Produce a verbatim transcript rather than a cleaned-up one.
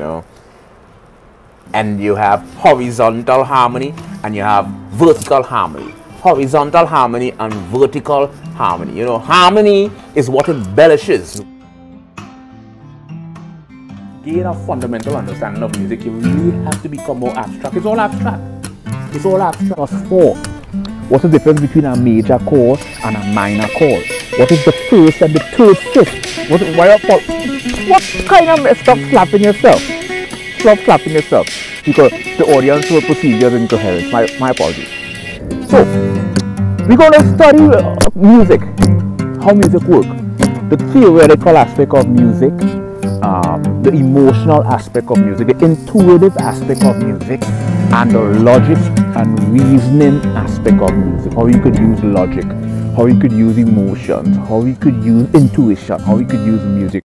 know. And you have horizontal harmony and you have vertical harmony. Horizontal harmony and vertical harmony. You know, harmony is what embellishes. Gain a fundamental understanding of music, you really have to become more abstract. It's all abstract. It's all abstract. Plus four. What's the difference between a major chord and a minor chord? What is the first and the third fifth? What, why, what, what kind of stop slapping yourself? Stop slapping yourself because the audience will perceive you as incoherent. My, my apologies. So, we're going to study uh, music, how music works, the theoretical aspect of music, um, the emotional aspect of music, the intuitive aspect of music, and the logic and reasoning aspect of music. How you could use logic, how you could use emotions, how you could use intuition, how you could use music.